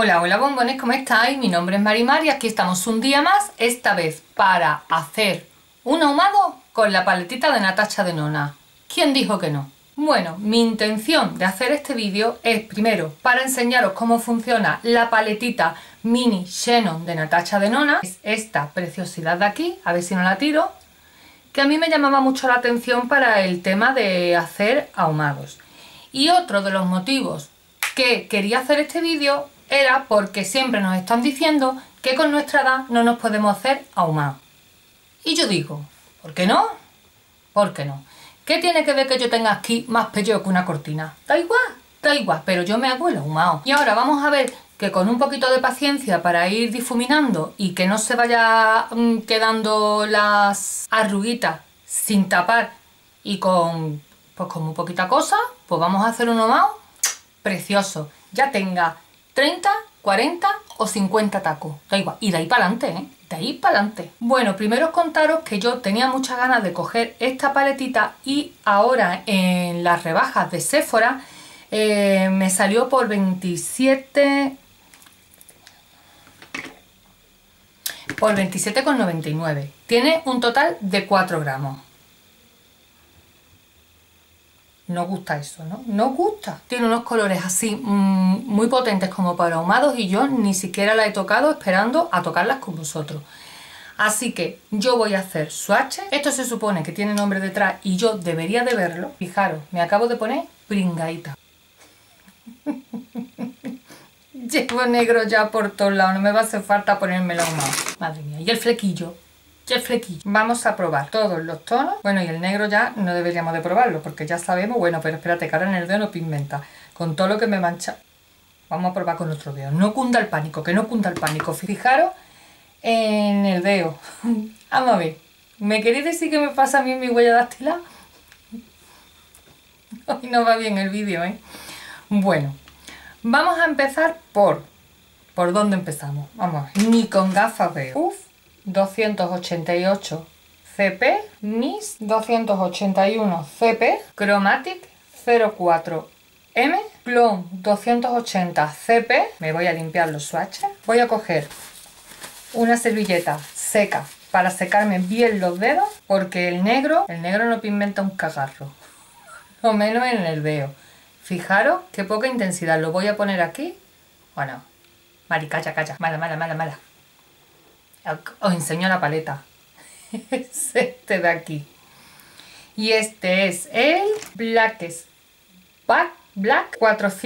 Hola, hola bombones, ¿cómo estáis? Mi nombre es Marimar y aquí estamos un día más, esta vez para hacer un ahumado con la paletita de Natasha Denona. ¿Quién dijo que no? Bueno, mi intención de hacer este vídeo es primero para enseñaros cómo funciona la paletita mini Shannon de Natasha Denona. Es esta preciosidad de aquí, a ver si no la tiro, que a mí me llamaba mucho la atención para el tema de hacer ahumados. Y otro de los motivos que quería hacer este vídeo era porque siempre nos están diciendo que con nuestra edad no nos podemos hacer ahumados. Y yo digo, ¿por qué no? ¿Por qué no? ¿Qué tiene que ver que yo tenga aquí más pellejo que una cortina? Da igual, pero yo me hago el ahumado. Y ahora vamos a ver que con un poquito de paciencia para ir difuminando y que no se vaya quedando las arruguitas sin tapar y con muy poquita cosa, pues vamos a hacer un ahumado precioso. Ya tenga 30, 40 o 50 tacos, da igual. Y de ahí para adelante, ¿eh? De ahí para adelante. Bueno, primero contaros que yo tenía muchas ganas de coger esta paletita y ahora en las rebajas de Sephora me salió por 27,99. Tiene un total de 4 gramos. No gusta eso, ¿no? No gusta. Tiene unos colores así muy potentes como para ahumados y yo ni siquiera la he tocado esperando a tocarlas con vosotros. Así que yo voy a hacer swatches. Esto se supone que tiene nombre detrás y yo debería de verlo. Fijaros, me acabo de poner pringaíta. Llevo negro ya por todos lados, no me va a hacer falta ponérmelo ahumado. Madre mía, y el flequillo. Vamos a probar todos los tonos. Bueno, y el negro ya no deberíamos de probarlo porque ya sabemos, bueno, pero espérate que ahora en el dedo no pigmenta. Con todo lo que me mancha. Vamos a probar con otro dedo. No cunda el pánico, que no cunda el pánico. Fijaros en el dedo. Vamos a ver. ¿Me queréis decir qué me pasa a mí en mi huella dactilar? Hoy no va bien el vídeo, ¿eh? Bueno, vamos a empezar por dónde empezamos. Vamos a ver. Ni con gafas veo. 288 CP, NIS 281 CP, Chromatic 04M, Clone 280 CP. Me voy a limpiar los swatches. Voy a coger una servilleta seca para secarme bien los dedos porque el negro no pigmenta un cagarro, o menos en el dedo. Fijaros qué poca intensidad. Lo voy a poner aquí. Bueno, Mari, calla, mala. Os enseño la paleta. Es este de aquí. Y este es el Black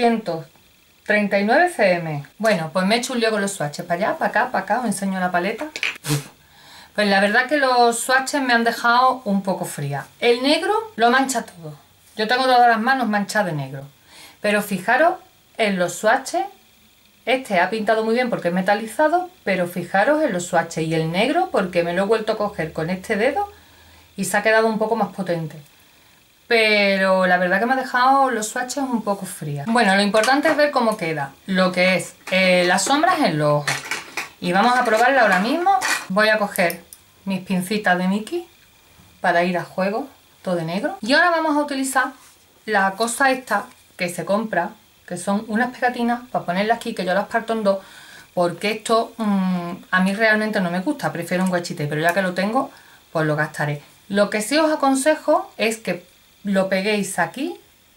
439 cm. Bueno, pues me he hecho un lío con los swatches. Para allá, para acá, os enseño la paleta. Pues la verdad que los swatches me han dejado un poco fría. El negro lo mancha todo. Yo tengo todas las manos manchadas de negro. Pero fijaros en los swatches. Este ha pintado muy bien porque es metalizado, pero fijaros en los swatches y el negro porque me lo he vuelto a coger con este dedo y se ha quedado un poco más potente. Pero la verdad que me ha dejado los swatches un poco frías. Bueno, lo importante es ver cómo queda lo que es las sombras en los ojos. Y vamos a probarla ahora mismo. Voy a coger mis pincitas de Mickey para ir a juego, todo de negro. Y ahora vamos a utilizar la cosa esta que se compra, que son unas pegatinas para ponerlas aquí, que yo las parto en dos, porque esto a mí realmente no me gusta, prefiero un guachite, pero ya que lo tengo, pues lo gastaré. Lo que sí os aconsejo es que lo peguéis aquí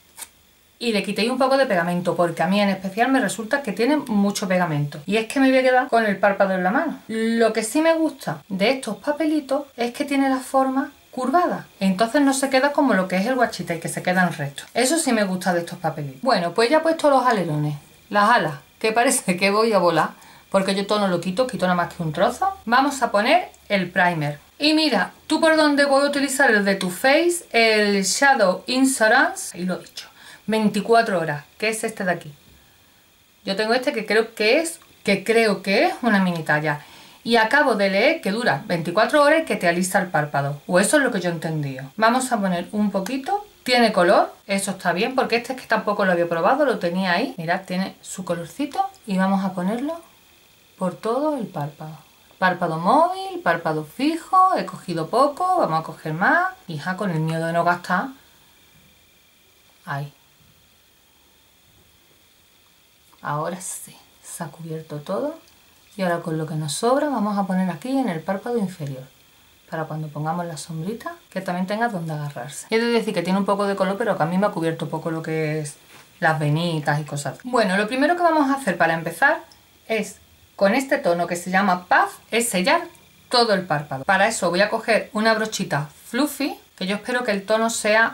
y le quitéis un poco de pegamento, porque a mí en especial me resulta que tiene mucho pegamento. Y es que me voy a quedar con el párpado en la mano. Lo que sí me gusta de estos papelitos es que tiene la forma curvada, entonces no se queda como lo que es el guachita y que se quedan rectos. Eso sí me gusta de estos papelitos. Bueno, pues ya he puesto los alerones, las alas, que parece que voy a volar, porque yo todo no lo quito nada más que un trozo. Vamos a poner el primer. Y mira, ¿tú por dónde voy a utilizar el de Too Faced? El Shadow Insurance, ahí lo he dicho, 24 horas, que es este de aquí. Yo tengo este que creo que es una mini talla. Y acabo de leer que dura 24 horas y que te alisa el párpado. O eso es lo que yo he entendido. Vamos a poner un poquito. Tiene color. Eso está bien porque este es que tampoco lo había probado. Lo tenía ahí. Mirad, tiene su colorcito. Y vamos a ponerlo por todo el párpado. Párpado móvil, párpado fijo. He cogido poco. Vamos a coger más. Hija, con el miedo de no gastar. Ahí. Ahora sí. Se ha cubierto todo. Y ahora con lo que nos sobra vamos a poner aquí en el párpado inferior. Para cuando pongamos la sombrita, que también tenga donde agarrarse. Y he de decir que tiene un poco de color, pero que a mí me ha cubierto poco lo que es las venitas y cosas. Bueno, lo primero que vamos a hacer para empezar es, con este tono que se llama Puff, es sellar todo el párpado. Para eso voy a coger una brochita fluffy, que yo espero que el tono sea...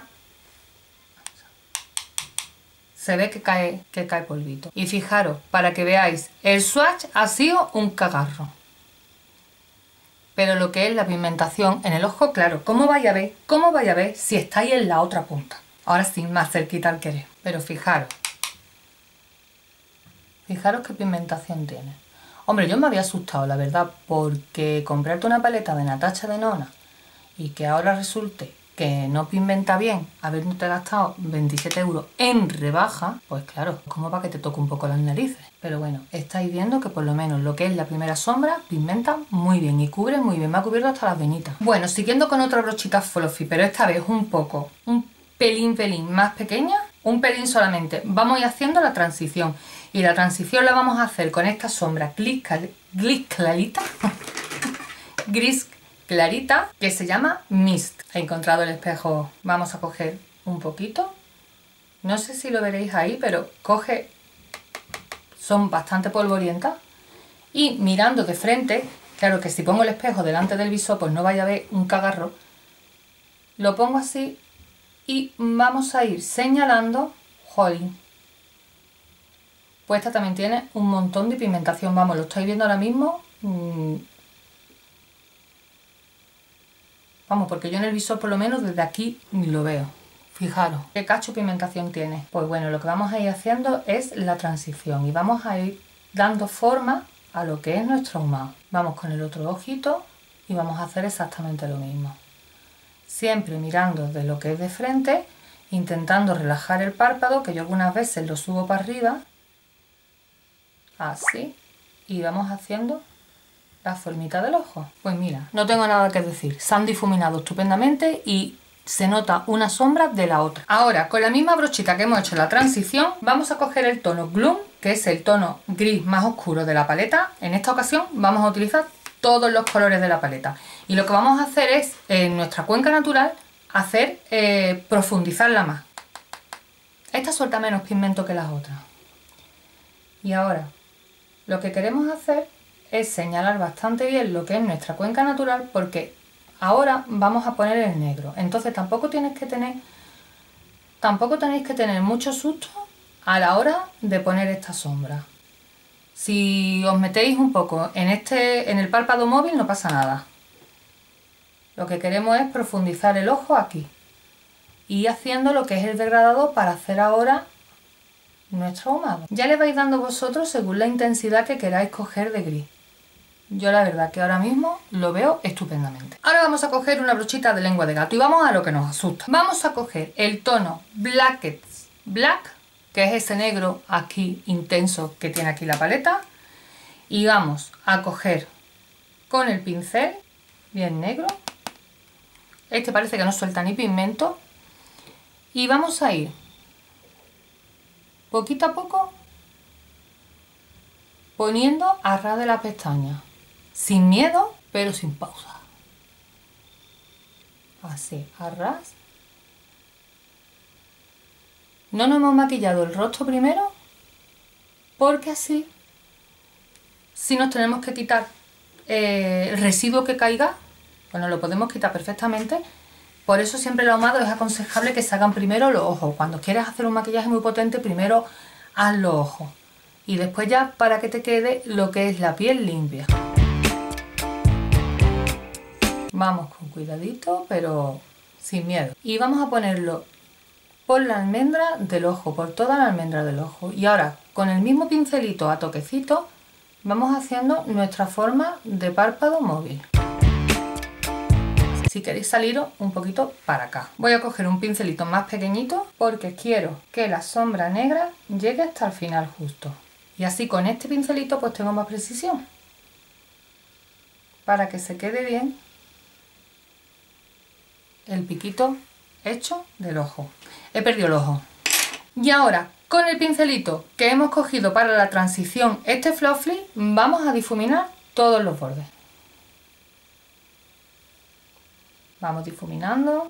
Se ve que cae polvito. Y fijaros, para que veáis, el swatch ha sido un cagarro. Pero lo que es la pigmentación en el ojo, claro, ¿cómo vais a ver si estáis en la otra punta? Ahora sí, más cerquita al querer. Pero fijaros qué pigmentación tiene. Hombre, yo me había asustado, la verdad, porque comprarte una paleta de Natasha Denona y que ahora resulte que no pigmenta bien, habiéndote gastado 27 € en rebaja, pues claro, como para que te toque un poco las narices. Pero bueno, estáis viendo que por lo menos lo que es la primera sombra pigmenta muy bien y cubre muy bien, me ha cubierto hasta las venitas. Bueno, siguiendo con otra brochita fluffy, pero esta vez un pelín más pequeña, un pelín solamente. Vamos a ir haciendo la transición y la transición la vamos a hacer con esta sombra gris clarita que se llama Mist. He encontrado el espejo, vamos a coger un poquito, no sé si lo veréis ahí, pero son bastante polvorientas y mirando de frente, claro que si pongo el espejo delante del visor pues no vaya a ver un cagarro, lo pongo así y vamos a ir señalando, jolín, pues esta también tiene un montón de pigmentación, vamos, lo estáis viendo ahora mismo. Vamos, porque yo en el visor por lo menos desde aquí lo veo. Fijaros, ¿qué cacho de pigmentación tiene? Pues bueno, lo que vamos a ir haciendo es la transición y vamos a ir dando forma a lo que es nuestro ahumado. Vamos con el otro ojito y vamos a hacer exactamente lo mismo. Siempre mirando de lo que es de frente, intentando relajar el párpado, que yo algunas veces lo subo para arriba. Así. Y vamos haciendo la formita del ojo. Pues mira, no tengo nada que decir, se han difuminado estupendamente y se nota una sombra de la otra. Ahora, con la misma brochita que hemos hecho la transición, vamos a coger el tono Gloom, que es el tono gris más oscuro de la paleta. En esta ocasión vamos a utilizar todos los colores de la paleta y lo que vamos a hacer es, en nuestra cuenca natural, profundizarla más. Esta suelta menos pigmento que las otras. Y ahora, lo que queremos hacer es señalar bastante bien lo que es nuestra cuenca natural, porque ahora vamos a poner el negro. Entonces tampoco tenéis que tener mucho susto a la hora de poner esta sombra. Si os metéis un poco en el párpado móvil no pasa nada. Lo que queremos es profundizar el ojo aquí y haciendo lo que es el degradado para hacer ahora nuestro ahumado. Ya le vais dando vosotros según la intensidad que queráis coger de gris. Yo la verdad que ahora mismo lo veo estupendamente. Ahora vamos a coger una brochita de lengua de gato y vamos a lo que nos asusta. Vamos a coger el tono Blackest Black, que es ese negro aquí intenso que tiene aquí la paleta, y vamos a coger con el pincel bien negro, este parece que no suelta ni pigmento, y vamos a ir poquito a poco poniendo a ras de la pestaña, sin miedo pero sin pausa, así a ras. No nos hemos maquillado el rostro primero porque así, si nos tenemos que quitar el residuo que caiga, pues nos lo podemos quitar perfectamente. Por eso siempre el ahumado es aconsejable que se hagan primero los ojos. Cuando quieras hacer un maquillaje muy potente, primero haz los ojos y después ya para que te quede lo que es la piel limpia. Vamos con cuidadito pero sin miedo y vamos a ponerlo por la almendra del ojo, por toda la almendra del ojo. Y ahora con el mismo pincelito a toquecito vamos haciendo nuestra forma de párpado móvil. Si queréis saliros un poquito para acá. Voy a coger un pincelito más pequeñito porque quiero que la sombra negra llegue hasta el final justo. Y así con este pincelito pues tengo más precisión. Para que se quede bien el piquito hecho del ojo. He perdido el ojo. Y ahora Con el pincelito que hemos cogido para la transición, este fluffy, vamos a difuminar todos los bordes. Vamos difuminando.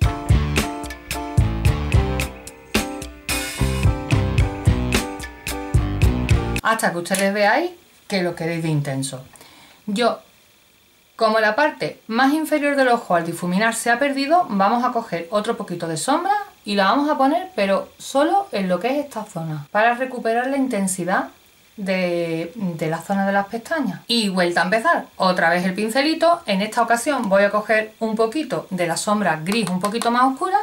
Hasta que ustedes veáis que lo queréis de intenso. Yo, como la parte más inferior del ojo al difuminar se ha perdido, vamos a coger otro poquito de sombra y la vamos a poner, pero solo en lo que es esta zona, para recuperar la intensidad de la zona de las pestañas. Y vuelta a empezar, otra vez el pincelito. En esta ocasión voy a coger un poquito de la sombra gris un poquito más oscura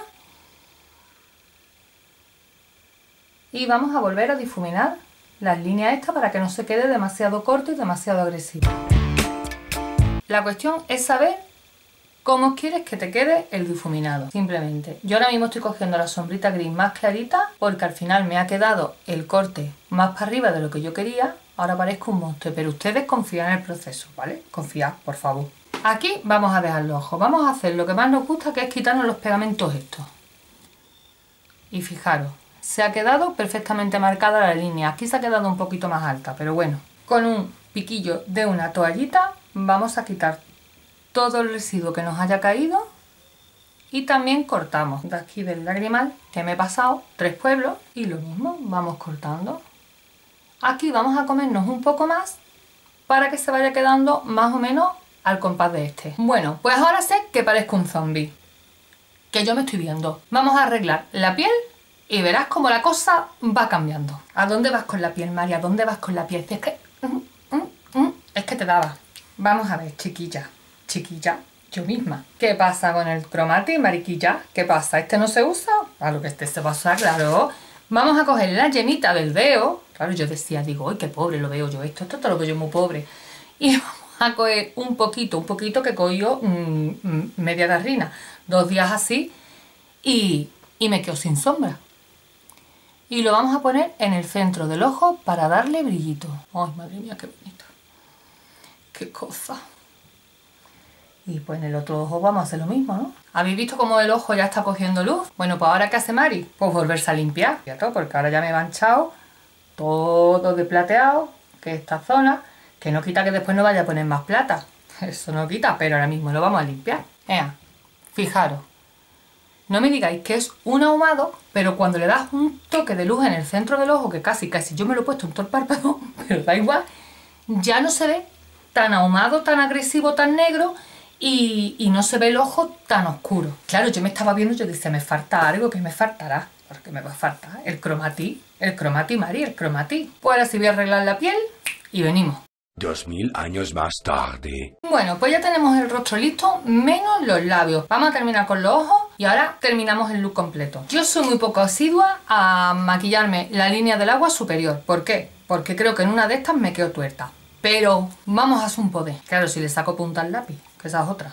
y vamos a volver a difuminar las líneas estas para que no se quede demasiado corto y demasiado agresivo. La cuestión es saber cómo quieres que te quede el difuminado. Simplemente, yo ahora mismo estoy cogiendo la sombrita gris más clarita porque al final me ha quedado el corte más para arriba de lo que yo quería. Ahora parezco un monstruo, pero ustedes confían en el proceso, ¿vale? Confiad, por favor. Aquí vamos a dejar los ojos. Vamos a hacer lo que más nos gusta, que es quitarnos los pegamentos estos. Y fijaros, se ha quedado perfectamente marcada la línea. Aquí se ha quedado un poquito más alta, pero bueno. Con un piquillo de una toallita vamos a quitar todo el residuo que nos haya caído y también cortamos de aquí del lagrimal que me he pasado 3 pueblos y lo mismo, vamos cortando. Aquí vamos a comernos un poco más para que se vaya quedando más o menos al compás de este. Bueno, pues ahora sé que parezco un zombie, que yo me estoy viendo. Vamos a arreglar la piel y verás cómo la cosa va cambiando. ¿A dónde vas con la piel, María? ¿A dónde vas con la piel? Es que te daba. Vamos a ver, chiquilla, yo misma. ¿Qué pasa con el cromatic, mariquilla? ¿Qué pasa? ¿Este no se usa? A lo que este se va a usar, claro. Vamos a coger la yemita del dedo. Claro, yo decía, digo, ¡ay, qué pobre lo veo yo! Esto lo veo yo muy pobre. Y vamos a coger un poquito que cogió media garrina. 2 días así y me quedo sin sombra. Y lo vamos a poner en el centro del ojo para darle brillito. ¡Ay, madre mía, qué bonito! ¡Qué cosa! Y pues en el otro ojo vamos a hacer lo mismo, ¿no? ¿Habéis visto cómo el ojo ya está cogiendo luz? Bueno, pues ahora ¿qué hace Mari? Pues volverse a limpiar. Porque ahora ya me he manchado todo de plateado, que es esta zona, que no quita que después no vaya a poner más plata. Eso no quita, pero ahora mismo lo vamos a limpiar. Fijaros. No me digáis que es un ahumado, pero cuando le das un toque de luz en el centro del ojo, que casi yo me lo he puesto en todo el párpado, pero da igual, ya no se ve tan ahumado, tan agresivo, tan negro y no se ve el ojo tan oscuro. Claro, yo me estaba viendo y yo decía, me falta algo, ¿qué me faltará? Porque me va a faltar el cromatic, Mari, el cromatic. Pues ahora sí voy a arreglar la piel y venimos. 2000 años más tarde. Bueno, pues ya tenemos el rostro listo, menos los labios. Vamos a terminar con los ojos y ahora terminamos el look completo. Yo soy muy poco asidua a maquillarme la línea del agua superior. ¿Por qué? Porque creo que en una de estas me quedo tuerta. Pero vamos a hacer un poder. Claro, si le saco punta al lápiz, que esa es otra.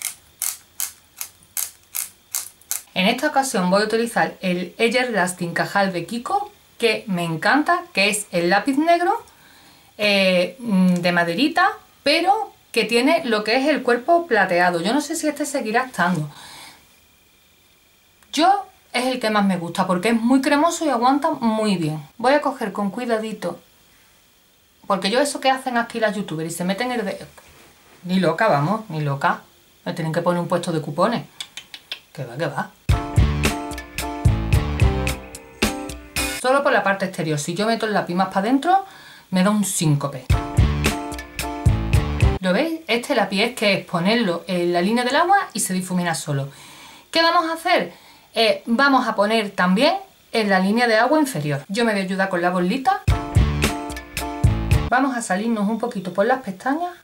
En esta ocasión voy a utilizar el Everlasting Cajal de Kiko, que me encanta, que es el lápiz negro de maderita, pero que tiene lo que es el cuerpo plateado. Yo no sé si este seguirá estando. Yo es el que más me gusta porque es muy cremoso y aguanta muy bien. Voy a coger con cuidadito, porque yo eso que hacen aquí las youtubers y se meten el dedo. Ni loca, vamos, ni loca. Me tienen que poner un puesto de cupones. Que va, que va. Solo por la parte exterior. Si yo meto el lápiz más para adentro, me da un síncope. ¿Lo veis? Este lápiz es que es ponerlo en la línea del agua y se difumina solo. ¿Qué vamos a hacer? Vamos a poner también en la línea de agua inferior. Yo me voy a ayudar con la bolita. Vamos a salirnos un poquito por las pestañas.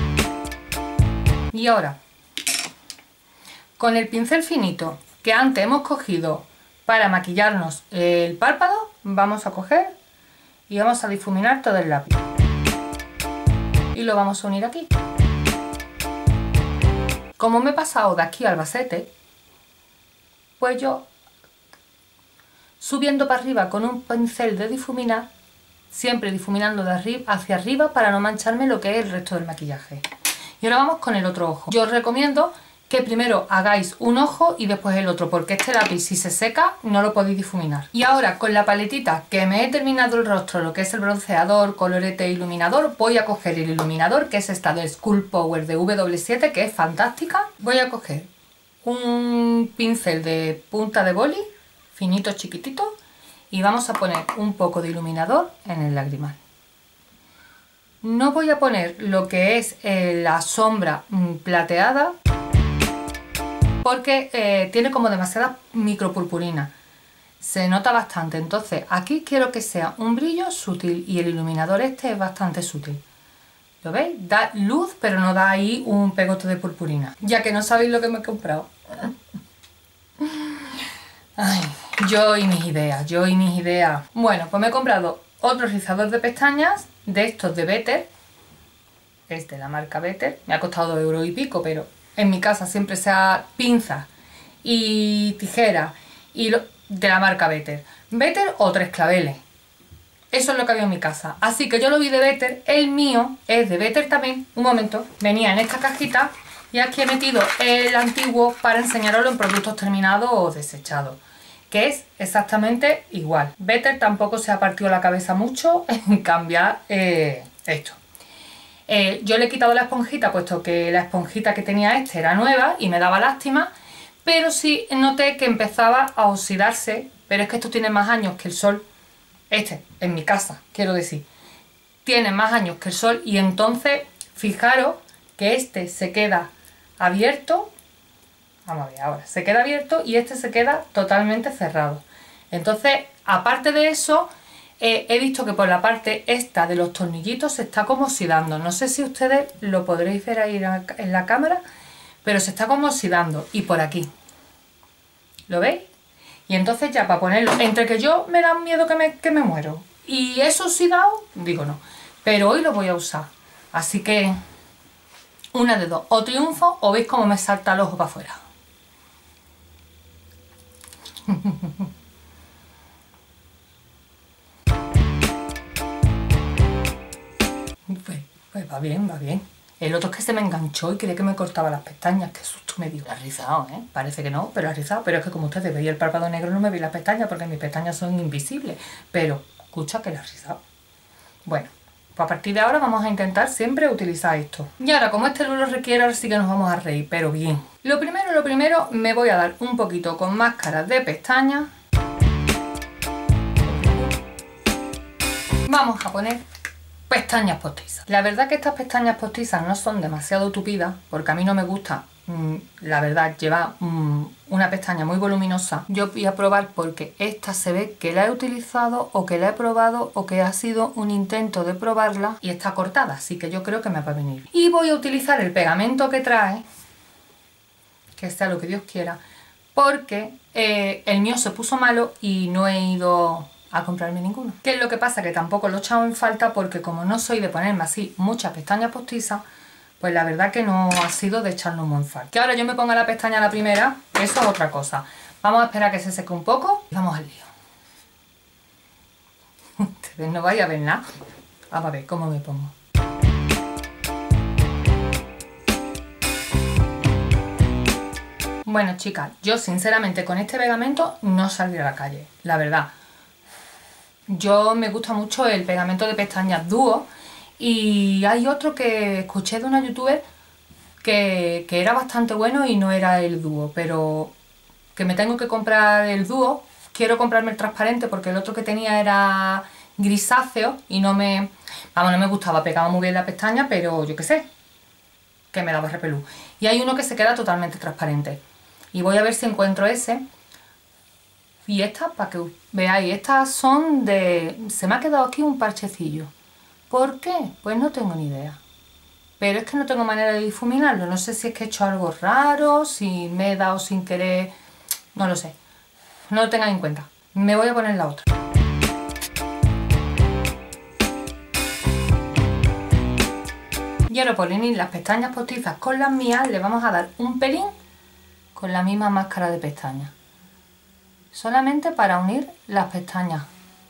Y ahora, con el pincel finito que antes hemos cogido para maquillarnos el párpado, vamos a coger y vamos a difuminar todo el lápiz. Y lo vamos a unir aquí. Como me he pasado de aquí al Albacete, pues yo, subiendo para arriba con un pincel de difuminar, siempre difuminando de arriba hacia arriba para no mancharme lo que es el resto del maquillaje. Y ahora vamos con el otro ojo. Yo os recomiendo que primero hagáis un ojo y después el otro, porque este lápiz si se seca no lo podéis difuminar. Y ahora con la paletita que me he terminado el rostro, lo que es el bronceador, colorete e iluminador, voy a coger el iluminador, que es esta de Sculpt Power de W7, que es fantástica. Voy a coger un pincel de punta de boli, finito, chiquitito, y vamos a poner un poco de iluminador en el lagrimal. No voy a poner lo que es la sombra plateada, porque tiene como demasiada micropurpurina, se nota bastante. Entonces aquí quiero que sea un brillo sutil y el iluminador este es bastante sutil. ¿Lo veis? Da luz pero no da ahí un pegote de purpurina. Ya que no sabéis lo que me he comprado. Ay, yo y mis ideas. Bueno, pues me he comprado otro rizador de pestañas de estos de Better. Es de la marca Better. Me ha costado 2 euros y pico, pero en mi casa siempre sea pinzas y tijeras y de la marca Better. Better o 3 claveles. Eso es lo que había en mi casa. Así que yo lo vi de Better. El mío es de Better también. Un momento. Venía en esta cajita y aquí he metido el antiguo para enseñaroslo en productos terminados o desechados, que es exactamente igual. Better tampoco se ha partido la cabeza mucho en cambiar esto. Yo le he quitado la esponjita, puesto que la esponjita que tenía este era nueva y me daba lástima, pero sí noté que empezaba a oxidarse, pero es que esto tiene más años que el sol. Este, en mi casa, quiero decir, tiene más años que el sol y entonces fijaros que este se queda abierto. Vamos a ver ahora, se queda abierto y este se queda totalmente cerrado. Entonces, aparte de eso, he visto que por la parte esta de los tornillitos se está como oxidando. No sé si ustedes lo podréis ver ahí en la cámara, pero se está como oxidando. Y por aquí, ¿lo veis? Y entonces ya para ponerlo, entre que yo me da miedo que me muero y es oxidado, digo no. Pero hoy lo voy a usar. Así que, una de dos, o triunfo o veis cómo me salta el ojo para afuera. Pues va bien, va bien. El otro es que se me enganchó y creía que me cortaba las pestañas. Qué susto me dio. La ha rizado, ¿eh? Parece que no, pero ha rizado. Pero es que como ustedes veis el párpado negro no me veis las pestañas porque mis pestañas son invisibles. Pero, escucha que la ha rizado. Bueno, pues a partir de ahora vamos a intentar siempre utilizar esto. Y ahora, como este lo requiere, ahora sí que nos vamos a reír, pero bien. Lo primero, me voy a dar un poquito con máscara de pestañas. Vamos a poner pestañas postizas. La verdad que estas pestañas postizas no son demasiado tupidas, porque a mí no me gusta, la verdad, llevar una pestaña muy voluminosa. Yo voy a probar porque esta se ve que la he utilizado o que la he probado o que ha sido un intento de probarla y está cortada, así que yo creo que me va a venir. Y voy a utilizar el pegamento que trae, que sea lo que Dios quiera, porque el mío se puso malo y no he ido a comprarme ninguno. ¿Qué es lo que pasa? Que tampoco lo he echado en falta porque como no soy de ponerme así muchas pestañas postizas, pues la verdad que no ha sido de echarlo muy en falta. Que ahora yo me ponga la pestaña a la primera, eso es otra cosa. Vamos a esperar a que se seque un poco y vamos al lío. Ustedes no vais a ver nada. Vamos a ver cómo me pongo. Bueno, chicas, yo sinceramente con este pegamento no saldré a la calle, la verdad. Yo me gusta mucho el pegamento de pestañas Duo y hay otro que escuché de una youtuber que era bastante bueno y no era el Duo, pero que me tengo que comprar el Duo. Quiero comprarme el transparente porque el otro que tenía era grisáceo y no me gustaba, pegaba muy bien la pestaña, pero yo qué sé, que me daba repelús. Y hay uno que se queda totalmente transparente y voy a ver si encuentro ese. Y estas, para que veáis, estas son de... Se me ha quedado aquí un parchecillo. ¿Por qué? Pues no tengo ni idea. Pero es que no tengo manera de difuminarlo. No sé si es que he hecho algo raro, si me he dado sin querer... No lo sé. No lo tengáis en cuenta. Me voy a poner la otra. Y ahora por unir las pestañas postizas con las mías, le vamos a dar un pelín con la misma máscara de pestañas. Solamente para unir las pestañas.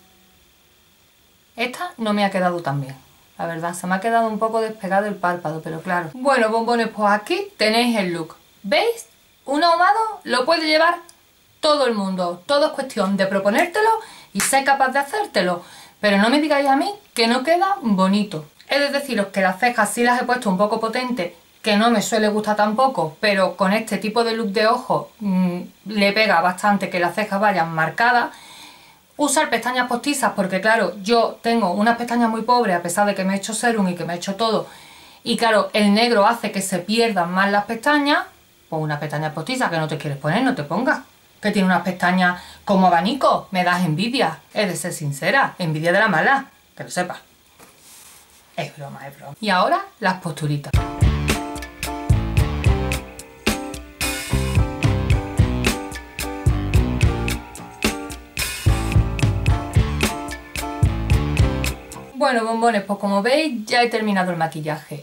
Esta no me ha quedado tan bien, la verdad, se me ha quedado un poco despegado el párpado, pero claro. Bueno, bombones, pues aquí tenéis el look. ¿Veis? Un ahumado lo puede llevar todo el mundo. Todo es cuestión de proponértelo y ser capaz de hacértelo. Pero no me digáis a mí que no queda bonito. He de deciros que las cejas sí las he puesto un poco potentes, que no me suele gustar tampoco, pero con este tipo de look de ojos le pega bastante que las cejas vayan marcadas. Usar pestañas postizas porque claro, yo tengo unas pestañas muy pobres a pesar de que me he hecho serum y que me he hecho todo. Y claro, el negro hace que se pierdan más las pestañas. Pues una pestaña postiza que no te quieres poner, no te pongas. Que tiene unas pestañas como abanico, me das envidia. He de ser sincera, envidia de la mala, que lo sepas. Es broma, es broma. Y ahora las posturitas. Bueno, bombones, pues como veis ya he terminado el maquillaje.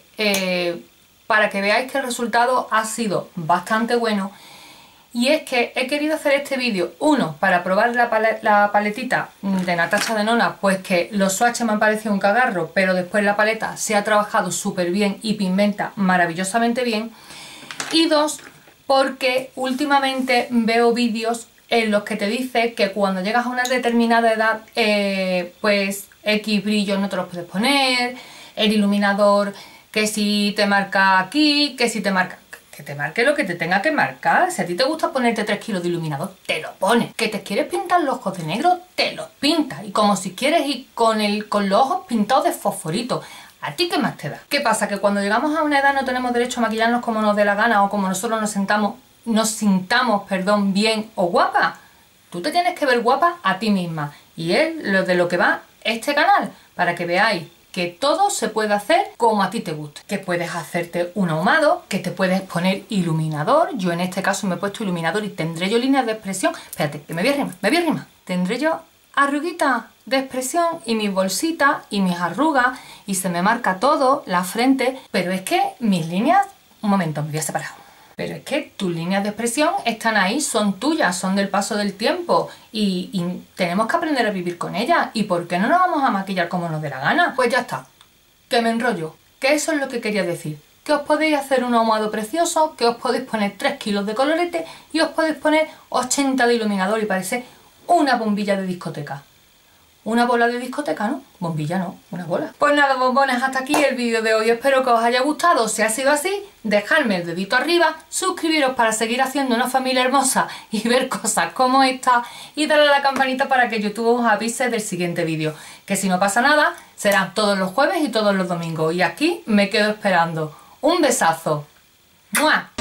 Para que veáis que el resultado ha sido bastante bueno. Y es que he querido hacer este vídeo, uno, para probar la paletita de Natasha Denona, pues que los swatches me han parecido un cagarro, pero después la paleta se ha trabajado súper bien y pigmenta maravillosamente bien. Y dos, porque últimamente veo vídeos en los que te dice que cuando llegas a una determinada edad, pues X brillos no te los puedes poner, el iluminador que si te marca aquí, que si te marca... Que te marque lo que te tenga que marcar. Si a ti te gusta ponerte 3 kilos de iluminador, te lo pones. Que te quieres pintar los ojos de negro, te los pintas. Y como si quieres ir con los ojos pintados de fosforito. ¿A ti qué más te da? ¿Qué pasa? Que cuando llegamos a una edad no tenemos derecho a maquillarnos como nos dé la gana o como nosotros nos sintamos, bien o guapa. Tú te tienes que ver guapa a ti misma. Y es de lo que va este canal. Para que veáis que todo se puede hacer como a ti te gusta. Que puedes hacerte un ahumado, que te puedes poner iluminador. Yo en este caso me he puesto iluminador y tendré yo líneas de expresión. Espérate, que me voy a arrimar. Tendré yo arruguitas de expresión y mis bolsitas y mis arrugas y se me marca todo, la frente. Pero es que mis líneas... Un momento, me voy a separar. Pero es que tus líneas de expresión están ahí, son tuyas, son del paso del tiempo y tenemos que aprender a vivir con ellas. ¿Y por qué no nos vamos a maquillar como nos dé la gana? Pues ya está, que me enrollo, que eso es lo que quería decir. Que os podéis hacer un ahumado precioso, que os podéis poner 3 kilos de colorete y os podéis poner 80 de iluminador y parece una bombilla de discoteca. Una bola de discoteca, ¿no? Bombilla no, una bola. Pues nada, bombones, hasta aquí el vídeo de hoy. Espero que os haya gustado. Si ha sido así, dejadme el dedito arriba, suscribiros para seguir haciendo una familia hermosa y ver cosas como esta y darle a la campanita para que YouTube os avise del siguiente vídeo. Que si no pasa nada, serán todos los jueves y todos los domingos. Y aquí me quedo esperando. Un besazo. ¡Mua!